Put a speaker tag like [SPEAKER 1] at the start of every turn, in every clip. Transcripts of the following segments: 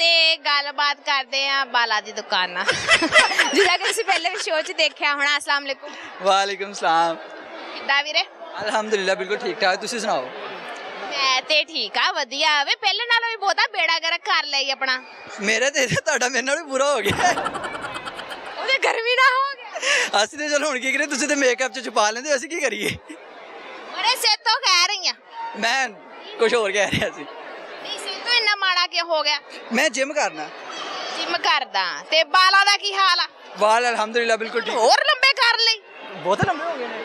[SPEAKER 1] ਤੇ ਗੱਲਬਾਤ ਕਰਦੇ ਆ ਬਾਲਾ ਦੀ ਦੁਕਾਨ ਨਾਲ ਜਿੱਦਾਂ ਕਿ ਤੁਸੀਂ ਪਹਿਲੇ ਵੀ ਸ਼ੋਅ 'ਚ ਦੇਖਿਆ ਹੋਣਾ। अस्सलाम वालेकुम।
[SPEAKER 2] वालेकुम सलाम।
[SPEAKER 1] ਕਿੱਦਾਂ ਵੀਰੇ?
[SPEAKER 2] अल्हम्दुलिल्लाह बिल्कुल ठीक ठाक। तुसी सुनाओ?
[SPEAKER 1] मैं ते ठीक आ वधिया वे पहले नालों भी बहुता बेड़ा गर्क कर लिया अपना।
[SPEAKER 2] मेरे ते ਤੁਹਾਡਾ ਮੇਰੇ ਨਾਲ ਵੀ ਬੁਰਾ ਹੋ ਗਿਆ।
[SPEAKER 1] ਉਹਦੇ ਗਰਮੀ ਨਾ ਹੋ ਗਿਆ।
[SPEAKER 2] ਅਸੀਂ ਤੇ ਚਲੋ ਹੁਣ ਕੀ ਕਰੀਏ, ਤੁਸੀਂ ਤੇ ਮੇਕਅਪ ਚ ਛੁਪਾ ਲੈਂਦੇ, ਅਸੀਂ ਕੀ ਕਰੀਏ?
[SPEAKER 1] ਅਰੇ ਸੇਤੋਂ ਕਹਿ ਰਹੀ ਆ
[SPEAKER 2] ਮੈਂ ਕੁਝ ਹੋਰ ਕਹਿ ਰਿਹਾ ਸੀ।
[SPEAKER 1] ਨਹੀਂ ਸੇਤੋਂ ਇੰਨਾ ਮਾੜਾ ਕਿਉਂ ਹੋ ਗਿਆ?
[SPEAKER 2] ਮੈਂ ਜਿਮ ਕਰਨਾ।
[SPEAKER 1] ਜਿਮ ਕਰਦਾ ਤੇ ਬਾਲਾਂ ਦਾ ਕੀ ਹਾਲ ਆ?
[SPEAKER 2] ਵਾਲ ਅਲਹਮਦੁਲਿल्लाह ਬਿਲਕੁਲ ਠੀਕ।
[SPEAKER 1] ਹੋਰ ਲੰਬੇ ਕਰ ਲਈ?
[SPEAKER 2] ਬਹੁਤ ਲੰਬੇ ਹੋ ਗਏ ਨੇ।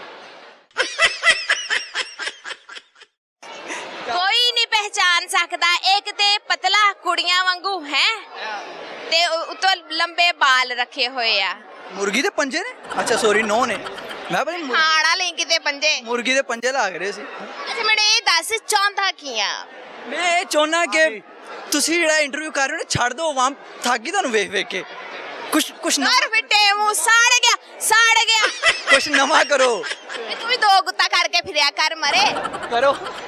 [SPEAKER 1] कोई नहीं पहचान सकता एक ते पतला कुड़ियां वांगू है ते उतो लंबे बाल रखे हुए आ।
[SPEAKER 2] मुर्गी दे पंजे ने? अच्छा सॉरी नो ने। मैं भाई
[SPEAKER 1] खाना नहीं किते पंजे।
[SPEAKER 2] मुर्गी दे पंजे लग रहे सी।
[SPEAKER 1] अच्छा मैंने ये दस चाहता की आ
[SPEAKER 2] मैं ये चाहना कि ਤੁਸੀਂ ਜਿਹੜਾ ਇੰਟਰਵਿਊ ਕਰ ਰਹੇ ਹੋ ਛੱਡ ਦਿਓ, ਆਵਾਮ ਥੱਕ ਗਈ ਤੁਹਾਨੂੰ ਵੇਖ ਵੇਖ ਕੇ। ਕੁਛ
[SPEAKER 1] नर बिटे मुंह साड़ गया
[SPEAKER 2] ਕੁਛ ਨਵਾਂ ਕਰੋ।
[SPEAKER 1] तू भी दो गुत्ता करके फिरया कर मरे
[SPEAKER 2] ਕਰੋ।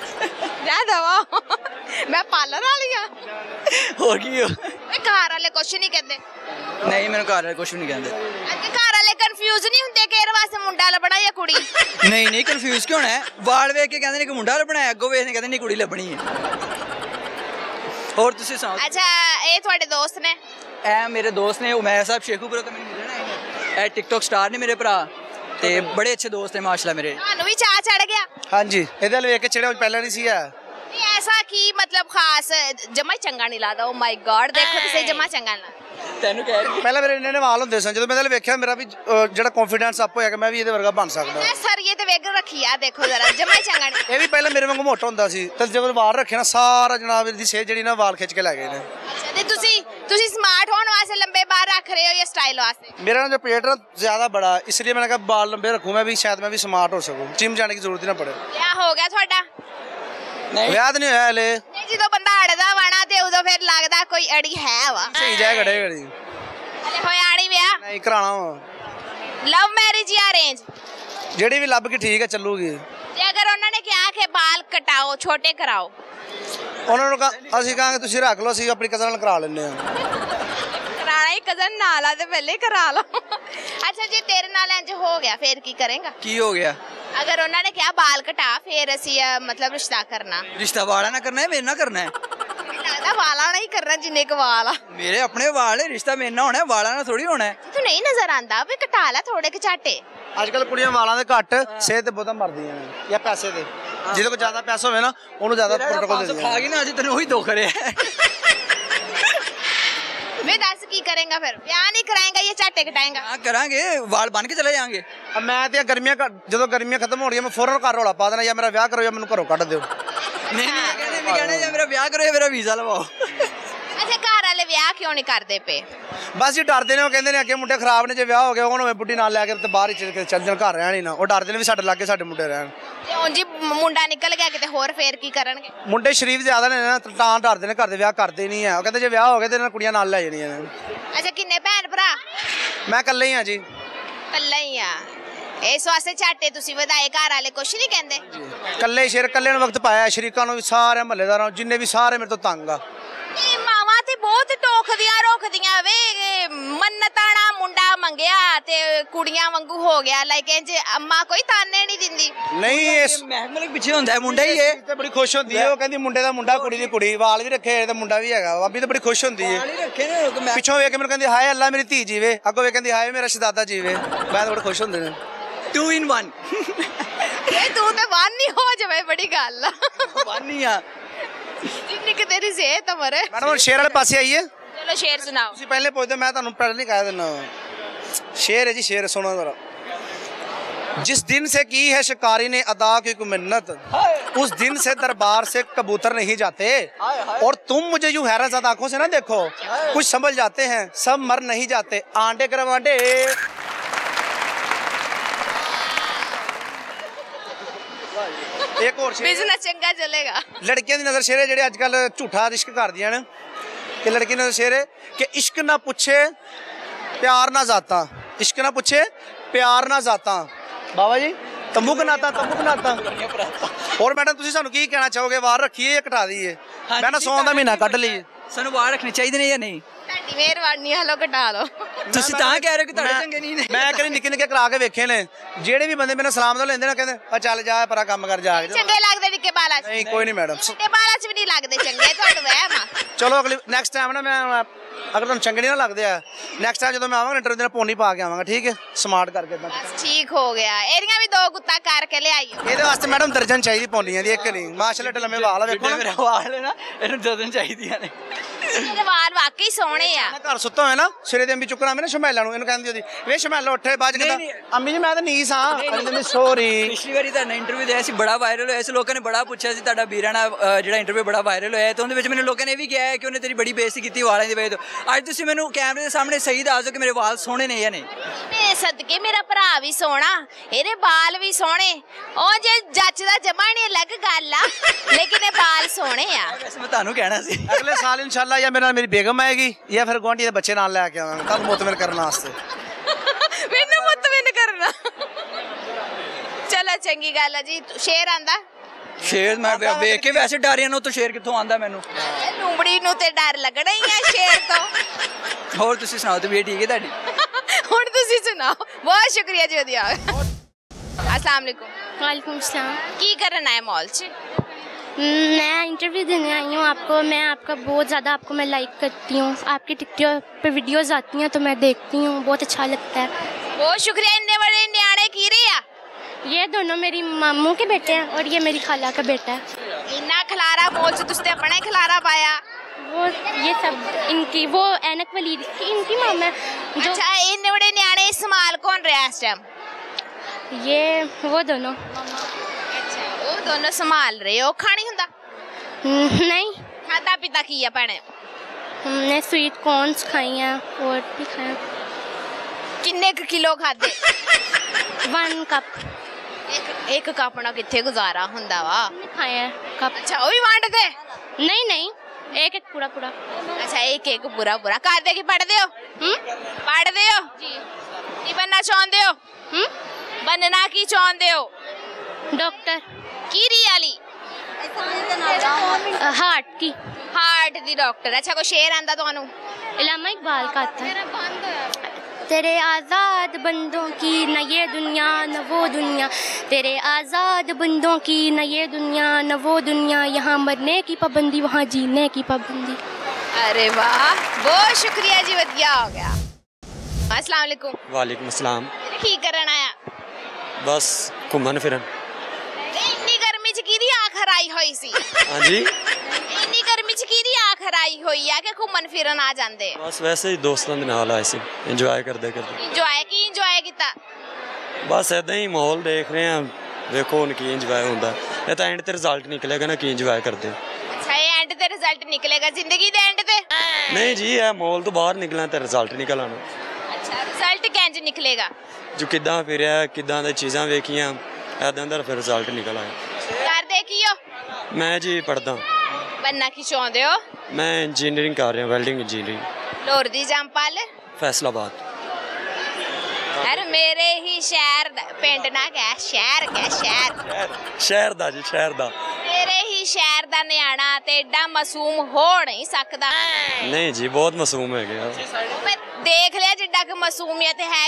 [SPEAKER 1] जा दवा मैं पार्लर वाली हां।
[SPEAKER 2] ਹੋਰ ਕੀ ਹੋ?
[SPEAKER 1] वे घर वाले कुछ नहीं कहते।
[SPEAKER 2] ਨਹੀਂ ਮੈਨੂੰ ਘਰ ਵਾਲੇ ਕੁਛ ਨਹੀਂ ਕਹਿੰਦੇ।
[SPEAKER 1] ਅੱਗੇ ਘਰ ਵਾਲੇ ਕਨਫਿਊਜ਼ ਨਹੀਂ ਹੁੰਦੇ ਕਿ ਇਹਦੇ ਵਾਸਤੇ ਮੁੰਡਾ ਲੱਭਣਾ ਜਾਂ ਕੁੜੀ?
[SPEAKER 2] ਨਹੀਂ ਕਨਫਿਊਜ਼ ਕਿਉਂ ਹੋਣਾ ਹੈ? ਵਾਲ ਵੇਖ ਕੇ ਕਹਿੰਦੇ ਨੇ ਕਿ ਮੁੰਡਾ ਲੱਭਣਾ ਹੈ, ਅੱਗੋਂ ਵੇਖਦੇ ਕਹਿੰਦੇ ਨਹੀਂ ਕੁੜੀ ਲੱਭਣੀ ਹੈ। ਹੋਰ ਤੁਸੀਂ ਸੁਣਾਓ?
[SPEAKER 1] ਅੱਛਾ ਇਹ ਤੁਹਾਡੇ ਦੋਸਤ ਨੇ?
[SPEAKER 2] ਇਹ ਮੇਰੇ ਦੋਸਤ ਨੇ, ਉਮੈਰ ਸਾਹਿਬ ਸ਼ੇਖੂਪੁਰ ਤੋਂ ਮੈਨੂੰ ਮਿਲਣਾ ਹੈ। ਇਹ ਟਿਕਟੌਕ ਸਟਾਰ ਨੇ ਮੇਰੇ ਭਰਾ ਤੇ ਬੜੇ ਅੱਛੇ ਦੋਸਤ ਨੇ ਮਾਸ਼ਾਅੱਲਾ ਮੇਰੇ।
[SPEAKER 1] ਤੁਹਾਨੂੰ ਵੀ ਚਾਹ ਚੜ ਗਿਆ?
[SPEAKER 3] ਹਾਂਜੀ ਇਹਦੇ ਵੱਲ ਵੇਖ ਕੇ ਚੜਿਆ ਪਹਿਲਾਂ ਨਹੀਂ ਸੀ ਆ।
[SPEAKER 1] नहीं ऐसा की मतलब खास जमा चंगा नहीं लादा। ओ माय गॉड देखो तो सही जमा चंगा ना
[SPEAKER 2] ਤੈਨੂੰ ਕਹਿ ਰਹੀ
[SPEAKER 3] ਪਹਿਲਾਂ ਮੇਰੇ ਇੰਨੇ ਵਾਲ ਹੁੰਦੇ ਸਨ, ਜਦੋਂ ਮੈਂ ਇਹਦੇ ਵੇਖਿਆ ਮੇਰਾ ਵੀ ਜਿਹੜਾ ਕੌਨਫੀਡੈਂਸ ਅਪ ਹੋਇਆ ਕਿ ਮੈਂ ਵੀ ਇਹਦੇ ਵਰਗਾ ਬਣ ਸਕਦਾ।
[SPEAKER 1] मैं सर ये तो वेग रखी आ देखो जरा जमा चंगा नहीं।
[SPEAKER 3] ਇਹ ਵੀ ਪਹਿਲਾਂ ਮੇਰੇ ਵਾਂਗੂ ਮੋਟਾ ਹੁੰਦਾ ਸੀ ਤੇ ਜਦੋਂ ਵਾਲ ਰੱਖੇ ਨਾ ਸਾਰਾ ਜਨਾਬ ਇਹਦੀ ਸਿਹਤ ਜਿਹੜੀ ਨਾ ਵਾਲ ਖਿੱਚ ਕੇ ਲੈ ਗਏ ਨੇ।
[SPEAKER 1] अच्छा ते तुसी स्मार्ट होने वास्ते लंबे बाल रख रहे हो या स्टाइल वास्ते?
[SPEAKER 3] मेरा ना जो पेट ना ज्यादा बड़ा, इसलिए मैंने कहा बाल लंबे रखूं, मैं भी शायद मैं भी स्मार्ट हो सकूं, जिम जाने की जरूरत ही ना पड़े।
[SPEAKER 1] क्या हो गया ਤੁਹਾਡਾ?
[SPEAKER 3] ਵਿਆਹ ਤਾਂ ਨਹੀਂ ਹੋਇਆ ਹਲੇ।
[SPEAKER 1] ਨਹੀਂ ਜਦੋਂ ਬੰਦਾ ਅੜਦਾ ਵਾਣਾ ਤੇ ਉਦੋਂ ਫਿਰ ਲੱਗਦਾ ਕੋਈ ਅੜੀ ਹੈ ਵਾ।
[SPEAKER 3] ਸਹੀ ਜਾਏ ਘੜੇ ਘੜੀ
[SPEAKER 1] ਹਲੇ ਹੋਇਆ ਨਹੀਂ ਵਿਆਹ?
[SPEAKER 3] ਨਹੀਂ ਕਰਾਣਾ ਵਾ।
[SPEAKER 1] ਲਵ ਮੈਰਿਜ ਜਾਂ ਅਰੇਂਜ?
[SPEAKER 3] ਜਿਹੜੀ ਵੀ ਲੱਭ ਕੇ ਠੀਕ ਹੈ ਚੱਲੂਗੀ।
[SPEAKER 1] ਤੇ ਅਗਰ ਉਹਨਾਂ ਨੇ ਕਿਹਾ ਕਿ ਬਾਲ ਕਟਾਓ ਛੋਟੇ ਕਰਾਓ?
[SPEAKER 3] ਉਹਨਾਂ ਨੂੰ ਅਸੀਂ ਕਹਾਂਗੇ ਤੁਸੀਂ ਰੱਖ ਲਓ, ਅਸੀਂ ਆਪਣੀ ਕਜ਼ਨ ਨਾਲ ਕਰਾ ਲੈਂਦੇ ਹਾਂ।
[SPEAKER 1] ਕਰਾਣਾ ਹੀ ਕਜ਼ਨ ਨਾਲ ਆ ਤੇ ਪਹਿਲੇ ਕਰਾ ਲਓ। ਅੱਛਾ ਜੇ ਤੇਰੇ ਨਾਲ ਇੰਜ ਹੋ ਗਿਆ ਫਿਰ ਕੀ ਕਰੇਗਾ?
[SPEAKER 2] ਕੀ ਹੋ ਗਿਆ?
[SPEAKER 1] अगर उन्होंने क्या बाल कटा फिर असी मतलब रिश्ता करना?
[SPEAKER 2] ਰਿਸ਼ਤਾ ਵਾਲਾ ਨਾ ਕਰਨਾ ਹੈ, ਮੇਰੇ ਨਾਲ ਕਰਨਾ ਹੈ।
[SPEAKER 1] लगता वाला नहीं करना जिन्ने क वाल आ।
[SPEAKER 2] ਮੇਰੇ ਆਪਣੇ ਵਾਲ ਹੈ, ਰਿਸ਼ਤਾ ਮੇਰੇ ਨਾਲ ਹੋਣਾ ਹੈ, ਵਾਲਾ ਨਾਲ ਥੋੜੀ ਹੋਣਾ ਹੈ।
[SPEAKER 1] तू नहीं नजर आंदा भी कटा ला थोड़े के झाटे।
[SPEAKER 3] ਅੱਜ ਕੱਲ ਕੁੜੀਆਂ ਵਾਲਾਂ ਦੇ ਘੱਟ ਸਿਹਤ ਤੇ ਬਹੁਤਾ ਮਰਦੀਆਂ ਨੇ ਜਾਂ ਪੈਸੇ ਦੇ। ਜਿਹਦੇ ਕੋਲ ਜ਼ਿਆਦਾ ਪੈਸਾ ਹੋਵੇ ਨਾ ਉਹਨੂੰ ਜ਼ਿਆਦਾ ਪ੍ਰੋਟੋਕੋਲ ਦਿੰਦੇ
[SPEAKER 2] ਖਾ ਗਈ ਨਾ ਅੱਜ ਤੈਨੂੰ ਉਹੀ ਦੁੱਖ ਰਿਹਾ।
[SPEAKER 1] मैं दस की करेगा फिर? ब्याह नहीं कराएगा या झाटे कटाएगा?
[SPEAKER 2] ਹਾਂ ਕਰਾਂਗੇ, ਵਾਲ ਬਣ ਕੇ ਚਲੇ ਜਾਾਂਗੇ।
[SPEAKER 3] ਮੈਂ ਤੇ ਗਰਮੀਆਂ ਜਦੋਂ ਗਰਮੀਆਂ ਖਤਮ ਹੋ ਰਹੀਆਂ ਮੈਂ ਫੌਰਨ ਘਰ ਰੌਲਾ ਪਾ ਦੇਣਾ ਜਾਂ ਮੇਰਾ ਵਿਆਹ ਕਰੋ ਜਾਂ ਮੈਨੂੰ ਘਰੋਂ ਕੱਢ ਦਿਓ।
[SPEAKER 2] ਨਹੀਂ ਕਹਿੰਦੇ ਜਾਂ ਮੇਰਾ ਵਿਆਹ ਕਰੋ ਜਾਂ ਮੇਰਾ ਵੀਜ਼ਾ ਲਵਾਓ।
[SPEAKER 1] अच्छा घर वाले ब्याह क्यों नहीं करते पे?
[SPEAKER 3] ਬਸ ਜੀ ਡਰਦੇ ਨੇ, ਉਹ ਕਹਿੰਦੇ ਨੇ ਅੱਗੇ ਮੁੰਡੇ ਖਰਾਬ ਨੇ, ਜੇ ਵਿਆਹ ਹੋ ਗਿਆ ਉਹਨਾਂ ਨੂੰ ਬੁੱਢੀ ਨਾਲ ਲੈ ਕੇ ਤੇ ਬਾਹਰ ਹੀ ਚੱਲ ਜਾਣ, ਘਰ ਰਹਿਣ ਹੀ ਨਾ। ਉਹ ਡਰਦੇ ਨੇ ਵੀ ਸਾਡੇ ਲਾਗੇ ਸਾਡੇ ਮੁੰਡੇ ਰਹਿਣ।
[SPEAKER 1] ਤੇ ਉਂਝ ਮੁੰਡਾ ਨਿਕਲ ਗਿਆ ਕਿਤੇ ਹੋਰ ਫੇਰ ਕੀ ਕਰਨਗੇ?
[SPEAKER 3] ਮੁੰਡੇ ਸ਼ਰੀਫ ਜ਼ਿਆਦਾ ਨੇ ਨਾ ਤਾਂ ਡਰਦੇ ਨੇ, ਘਰ ਦੇ ਵਿਆਹ ਕਰਦੇ ਨਹੀਂ ਆ। ਉਹ ਕਹਿੰਦੇ ਜੇ ਵਿਆਹ ਹੋ ਗਿਆ ਤੇ ਇਹਨਾਂ ਕੁੜੀਆਂ ਨਾਲ ਲੈ ਜਾਣੀਆਂ ਨੇ।
[SPEAKER 1] ਅੱਛਾ ਕਿੰਨੇ ਭੈਣ ਭਰਾ?
[SPEAKER 3] ਮੈਂ ਇਕੱਲੇ ਹੀ ਆ ਜੀ।
[SPEAKER 1] ਕੱਲਾ ਹੀ ਆ? ਇਸ ਵਾਸਤੇ ਝਾਟੇ ਤੁਸੀਂ ਵਧਾਏ, ਘਰ ਵਾਲੇ ਕੁਛ ਨਹੀਂ ਕਹਿੰਦੇ?
[SPEAKER 3] ਇਕੱਲੇ ਸ਼ੇਰ ਇਕੱਲੇ ਨੂੰ ਵਕਤ ਪਾਇਆ, ਸ਼ਰੀਕਾਂ ਨੂੰ ਵੀ, ਸਾਰੇ ਮਹੱਲੇਦਾਰਾਂ ਨੂੰ, ਜਿੰਨੇ ਵੀ ਸਾਰੇ ਮੇਰੇ ਤੋਂ ਤੰਗ ਆ।
[SPEAKER 1] ਇਹ ਮਾਵਾਂ ਤੇ ਬਹੁਤ ਟੋਕਦੀਆਂ ਰੋਕਦੀਆਂ ਵੇ। ਮੰਨਤਾਂ ਨਾਲ ਮੁੰਡਾ ਮੰਗਿਆ ਤੇ ਕੁੜੀਆਂ ਵਾਂਗੂ ਹੋ ਗਿਆ, ਲਾਈਕ ਇੰਜ ਅੰਮਾ ਕੋਈ ਤਾਨੇ ਨਹੀਂ ਦਿੰਦੀ?
[SPEAKER 3] ਨਹੀਂ ਇਸ
[SPEAKER 2] ਮਹਿਕਮੇ ਪਿੱਛੇ ਹੁੰਦਾ ਹੈ ਮੁੰਡਾ ਹੀ ਇਹ
[SPEAKER 3] ਤੇ ਬੜੀ ਖੁਸ਼ ਹੁੰਦੀ ਹੈ। ਉਹ ਕਹਿੰਦੀ ਮੁੰਡੇ ਦਾ ਮੁੰਡਾ ਕੁੜੀ ਦੀ ਕੁੜੀ, ਵਾਲ ਵੀ ਰੱਖੇ ਤੇ ਮੁੰਡਾ ਵੀ ਹੈਗਾ। ਭਾਬੀ ਤਾਂ ਬੜੀ ਖੁਸ਼ ਹੁੰਦੀ ਹੈ।
[SPEAKER 2] ਰੱਖੇ ਨੇ
[SPEAKER 3] ਪਿੱਛੋਂ ਵੇਖ ਕੇ ਮੈਨੂੰ ਕਹਿੰਦੀ ਹਾਏ ਅੱਲਾ ਮੇਰੀ ਧੀ ਜੀਵੇ, ਅੱਗੋਂ ਵੇਖ ਕਹਿੰਦੀ ਹਾਏ ਮੇਰਾ ਸ਼ਹਜ਼ਾਦਾ ਜੀਵੇ। ਮੈਂ ਤਾਂ ਬੜਾ ਖੁਸ਼ ਹੁੰਦੇ ਨੇ।
[SPEAKER 2] 2 in 1
[SPEAKER 1] ਇਹ ਤੂੰ ਤਾਂ ਵਾਨ ਨਹੀਂ ਹੋ ਜਾਵੇ, ਬੜੀ ਗੱਲ ਆ।
[SPEAKER 2] ਵਾਨੀ ਆ
[SPEAKER 1] ਜਿੰਨੀ ਕਿ ਤੇਰੀ ਸਿਹਤ ਮਰੇ।
[SPEAKER 3] ਮੈਡਮ ਹੁਣ ਸ਼ੇਰ ਵਾਲੇ ਪਾਸੇ ਆਈਏ।
[SPEAKER 1] ਚਲੋ ਸ਼ੇਰ ਸੁਣਾਓ।
[SPEAKER 3] ਤੁਸੀਂ ਪਹਿਲੇ ਪੁੱਛਦੇ, ਮੈਂ ਤੁਹਾਨੂੰ ਪਹਿਲੇ ਨਹੀਂ ਕਹਿ ਦਿੰਦਾ। शेर है जी, शेर सुनो जरा। जिस दिन से की है शिकारी ने अदा की मिन्नत, उस दिन से दरबार से कबूतर नहीं जाते। और तुम मुझे यूं हैरत ज़दा आंखों से ना देखो, कुछ समझ जाते हैं, सब मर नहीं जाते। आंडे करवांडे एक और
[SPEAKER 1] बिजनेस चंगा चलेगा।
[SPEAKER 3] लड़कियां दी नजर शेर है जेडे अजकल झूठा इश्क करदियां ने कि लड़की नजर शेर है कि इश्क ना पूछे प्यार ना जाता, इश्क ना पूछे प्यार ना जाता। बाबा जी तंबू नाता और मैडम तुसी सानू की कहना चाहोगे, वार रखिए या कटा दीए? मैं ना 100 दा महीना कट लीए।
[SPEAKER 2] ਸਾਨੂੰ ਵਾਲ ਰੱਖਣੇ ਚਾਹੀਦੇ ਨੇ ਜਾਂ ਨਹੀਂ?
[SPEAKER 1] ਤੁਹਾਡੀ ਮਿਹਰਬਾਨੀ ਹਲੋ ਘਟਾ ਲਓ।
[SPEAKER 2] ਤੁਸੀਂ ਤਾਂ ਕਹਿ ਰਹੇ ਹੋ ਕਿ ਤੁਹਾਡੇ ਚੰਗੇ ਨਹੀਂ ਨੇ।
[SPEAKER 3] ਮੈਂ ਕਦੇ ਨਿੱਕੇ ਨਿੱਕੇ ਕਰਾ ਕੇ ਵੇਖੇ ਨੇ, ਜਿਹੜੇ ਵੀ ਬੰਦੇ ਮੇਰੇ ਸਲਾਮ ਤੋਂ ਲੈਂਦੇ ਨੇ ਕਹਿੰਦੇ ਆ ਚੱਲ ਜਾ ਪਰਾ ਕੰਮ ਕਰ ਜਾ ਕੇ।
[SPEAKER 1] ਚੰਗੇ ਲੱਗਦੇ ਨਿੱਕੇ ਬਾਲਾਂ 'ਚ?
[SPEAKER 3] ਨਹੀਂ ਕੋਈ ਨਹੀਂ ਮੈਡਮ।
[SPEAKER 1] ਨਿੱਕੇ ਬਾਲਾਂ 'ਚ ਵੀ ਨਹੀਂ ਲੱਗਦੇ ਚੰਗੇ, ਤੁਹਾਨੂੰ ਵਹਿਮ ਆ।
[SPEAKER 3] ਚਲੋ ਅਗਲੀ ਨੈਕਸਟ ਟਾਈਮ ਨਾ ਮੈਂ ਅਗਰ ਤੁਹਾਨੂੰ ਚੰਗੇ ਨਹੀਂ ਨਾ ਲੱਗਦੇ ਆ, ਨੈਕਸਟ ਟਾਈਮ ਜਦੋਂ ਮੈਂ ਆਵਾਂਗਾ ਇੰਟਰਵਿਊ ਦੇਣ ਪੋਨੀ ਪਾ ਕੇ ਆਵਾਂਗਾ, ਠੀਕ ਹੈ? ਸਮਾਰਟ ਕਰਕੇ।
[SPEAKER 1] ਬਸ ਠੀਕ ਹੋ ਗਿਆ, ਇਹਦੀਆਂ ਵੀ 2 ਗੁੱਤਾਂ ਕਰਕੇ ਲਿਆਈਓ।
[SPEAKER 3] ਇਹਦੇ ਵਾਸਤੇ ਮੈਡਮ ਦਰਜਨ ਚਾਹੀਦੀ ਪੋਨੀਆਂ ਦੀ, ਇੱਕ ਨਹੀਂ। ਮਾਸ਼ਾਅੱਲਾ ਏਡੇ ਲੰਮੇ ਵਾਲ ਆ, ਵੇਖੋ ਨਾ
[SPEAKER 2] ਮੇਰੇ ਵਾਲ ਨੇ ਨਾ, ਇਹਨੂੰ ਦਰਜਨ ਚਾਹੀਦੀਆਂ ਨੇ।
[SPEAKER 1] ਮੇਰੇ ਵਾਲ ਵਾਕਈ ਸੋਹਣੇ ਆ।
[SPEAKER 3] ਘਰ ਸੁੱਤਾ ਹੋਇਆ ਨਾ, ਸਿਰੇ ਦੇ ਅੰਬੀ ਚੁੱਕਣਾ ਮੈਂ ਨਾ ਸ਼ਮੈਲਾਂ ਨੂੰ, ਇਹਨੂੰ ਕਹਿੰਦੀ ਉਹਦੀ ਵੇ ਸ਼ਮੈਲਾ ਉੱਠੇ, ਬਾਅਦ ਕਹਿੰਦਾ ਅੰਮੀ ਜੀ ਮੈਂ ਤਾਂ ਨੀਸ ਹਾਂ, ਕਹਿੰਦੀ ਸੌਰੀ।
[SPEAKER 2] ਪਿਛਲੀ ਵਾਰੀ ਤੁਹਾਡਾ ਇੰਟਰਵਿਊ ਦਿਆ ਸੀ, ਬੜਾ ਵਾਇਰਲ ਹੋਇਆ ਸੀ, ਲੋਕਾਂ ਨੇ ਬੜਾ ਪੁੱਛਿਆ ਸੀ ਤੁਹਾਡਾ ਵੀਰਾਂ ਨਾਲ ਜਿਹੜਾ ਇੰਟਰਵਿਊ ਬੜਾ ਵਾਇਰਲ ਹੋਇਆ, ਤੇ ਉਹਦੇ ਵਿੱਚ ਮੈਨੂੰ ਲੋਕਾਂ ਨੇ ਇਹ ਵੀ ਕਿਹਾ ਹੈ ਕਿ ਉਹਨੇ ਤੇਰੀ ਬੜੀ ਬੇਇੱਜ਼ਤੀ ਕੀਤੀ ਵਾਲਾਂ ਦੀ ਵਜ੍ਹਾ ਤੋਂ। ਅੱਜ ਤੁਸੀਂ ਮੈਨੂੰ ਕੈਮਰੇ ਦੇ ਸਾਹਮਣੇ ਸਹੀ ਦੱਸ ਦਿਓ ਕਿ ਮੇਰੇ ਵਾਲ ਸੋਹਣੇ ਨੇ ਜਾਂ ਨਹੀਂ?
[SPEAKER 1] ਮੇਰੇ ਸਦਕੇ ਮੇਰਾ ਭਰਾ ਵੀ ਸੋਹਣਾ, ਇਹਦੇ ਬਾਲ ਵੀ ਸੋਹਣੇ, ਉਹ ਜੇ ਜੱਚਦਾ ਜਮਾ ਨਹੀਂ ਅਲੱਗ ਗੱਲ ਆ, ਲੇਕਿਨ ਇਹ ਬਾਲ ਸੋਹਣੇ ਆ।
[SPEAKER 2] ਵੈਸੇ ਮੈਂ ਤੁਹਾਨੂੰ ਕਹਿਣਾ ਸੀ
[SPEAKER 3] ਅਗਲੇ ਸਾਲ ਇਨਸ਼ਾਅੱਲਾ ਜਾਂ ਮੇਰੇ ਨਾਲ ਮੇਰੀ ਬੇਗਮ ਆਏਗੀ ਜਾਂ ਫਿਰ ਗੁਆਂਢੀ ਦੇ ਬੱਚੇ ਨਾਲ ਲੈ ਕੇ ਆਵਾਂਗੇ ਤੁਹਾਨੂੰ ਮੁਤਮਿਨ ਕਰਨ ਵਾਸਤੇ।
[SPEAKER 1] ਮੈਨੂੰ ਮੁਤਮਿਨ ਕਰਨਾ। ਚਲੋ ਚੰਗੀ ਗੱਲ ਆ ਜੀ। ਸ਼ੇਰ ਆਂਦਾ?
[SPEAKER 2] ਸ਼ੇਰ ਮੈਂ ਵੇਖ ਕੇ ਵੈਸੇ ਡਰਿਆ ਨੂੰ, ਤਾਂ ਸ਼ੇਰ ਕਿੱਥੋਂ ਆਂਦਾ ਮੈਨੂੰ?
[SPEAKER 1] ਲੂੰਬੜੀ ਨੂੰ ਤੇ ਡਰ ਲੱਗਣਾ ਹੀ ਆ ਸ਼ੇਰ ਤੋਂ।
[SPEAKER 2] ਹੋਰ ਤੁਸੀਂ ਸੁਣਾਓ, ਤਬੀਅਤ ਠੀਕ ਹੈ ਤੁਹਾਡੀ?
[SPEAKER 1] ਹੁਣ ਤੁਸੀਂ ਸੁਣਾਓ। ਬਹੁਤ ਸ਼ੁਕਰੀਆ ਜੀ, ਵਧੀਆ। अस्सलाम वालेकुम।
[SPEAKER 4] वालेकुम सलाम।
[SPEAKER 1] की करना है मॉल च?
[SPEAKER 4] मैं इंटरव्यू देने आई हूँ आपको। मैं आपका बहुत ज़्यादा आपको मैं लाइक करती हूँ, आपकी टिकटॉक पे वीडियोस आती हैं तो मैं देखती हूँ, बहुत अच्छा लगता है।
[SPEAKER 1] बहुत शुक्रिया। इन्ने बड़े न्याणे की रहे आ?
[SPEAKER 4] ये दोनों मेरी मामू के बेटे हैं और ये मेरी खाला का बेटा है।
[SPEAKER 1] इन्ना खलारा मॉल च तुसने अपना ही खलारा पाया?
[SPEAKER 4] वो ये सब इनकी, वो ऐनक वलीद की इनकी मामा है जो।
[SPEAKER 1] अच्छा, इन्ने बड़े न्याणे इस्तेमाल कौन रहा है इस टाइम?
[SPEAKER 4] ये वो दोनों।
[SPEAKER 1] अच्छा, वो दोनों संभाल रहे हो। खानी हुंदा?
[SPEAKER 4] नहीं,
[SPEAKER 1] खादा पीता की है भैने?
[SPEAKER 4] हमने स्वीट कॉर्न्स खाई हैं और भी खाए।
[SPEAKER 1] किन्ने किलो खादे?
[SPEAKER 4] 1 कप।
[SPEAKER 1] एक कप ना किथे गुजारा हुंदा वा?
[SPEAKER 4] खाए हैं कप।
[SPEAKER 1] अच्छा, वो भी वंड दे?
[SPEAKER 4] नहीं नहीं, एक एक पूरा पूरा।
[SPEAKER 1] अच्छा, एक एक पूरा पूरा। कर दे कि पढ़दे हो? पढ़दे हो जी? की बनना चाहते हो? बनना की चाहते हो?
[SPEAKER 4] डॉक्टर
[SPEAKER 1] की रियाली?
[SPEAKER 4] हार्ट की।
[SPEAKER 1] हार्ट दी डॉक्टर। अच्छा, कोई शेर आंदा तुहानू?
[SPEAKER 4] इलामा इकबाल का आता है। तेरे आज़ाद बंदों की न ये दुनिया न वो दुनिया, तेरे आज़ाद बंदों की न ये दुनिया न वो दुनिया, यहाँ मरने की पाबंदी वहाँ जीने की पाबंदी।
[SPEAKER 1] अरे वाह, बहुत शुक्रिया जी, वधिया हो गया। अस्सलाम वालेकुम।
[SPEAKER 5] वालेकुम अस्सलाम।
[SPEAKER 1] की करन आया?
[SPEAKER 5] बस घूमन फिरन।
[SPEAKER 1] इन्नी गर्मी च किहदी आखर आई होई सी?
[SPEAKER 5] हाँ जी,
[SPEAKER 1] इन्नी गर्मी च किहदी आखर आई होई है कि घूमन फिरन आ जांदे?
[SPEAKER 5] बस वैसे ही दोस्तों के नाल आए सी, इंजॉय करते करते।
[SPEAKER 1] इंजॉय की इंजॉय कीता?
[SPEAKER 5] बस ऐदा ही माहौल देख रहे हैं, देखो हुण की इंजॉय होंदा। ये तां एंड ते रिजल्ट निकलेगा ना की इंजॉय करते।
[SPEAKER 1] अच्छा, ये एंड ते रिजल्ट निकलेगा जिंदगी दे एंड ते?
[SPEAKER 5] नहीं जी, ये माहौल तो बाहर निकलना ते रिजल्ट निकल आना।
[SPEAKER 1] अच्छा, रिजल्ट किंज निकलेगा?
[SPEAKER 5] जो किदां फिरिया, किदां दी चीज़ां वेखियां, ऐदां दा फिर रिजल्ट निकल आया।
[SPEAKER 1] करदे की हो?
[SPEAKER 5] मैं जी पढ़दा।
[SPEAKER 1] बनना की चाहते हो?
[SPEAKER 5] मैं इंजीनियरिंग कर रहा, वेल्डिंग इंजीनियरिंग।
[SPEAKER 1] लोर दी जंपल?
[SPEAKER 5] फैसलाबाद।
[SPEAKER 1] यार मेरे ही शहर पिंड ना कह, शहर कह, शहर।
[SPEAKER 5] शहर दा जी, शहर दा।
[SPEAKER 1] मेरे ही शहर दा न्याणा ते एडा मासूम हो नहीं सकदा।
[SPEAKER 5] नहीं जी, बहुत मासूम है गया।
[SPEAKER 1] मैं देख लिया जिड्डा कि मासूमियत है